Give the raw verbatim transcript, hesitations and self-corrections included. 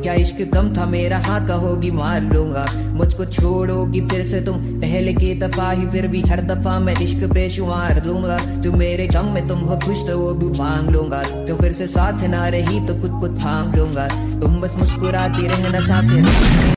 क्या इश्क कम था मेरा, हाँ कहोगी मार लूंगा। मुझको छोड़ोगी फिर से तुम पहले की दफा ही, फिर भी हर दफा मैं इश्क बेशुमार दूंगा। जो मेरे गम में तुम हो खुश तो वो भी मांग लूंगा। तो फिर से साथ ना रही तो खुद को थाम लूंगा। तुम बस मुस्कुराती रहना सांसें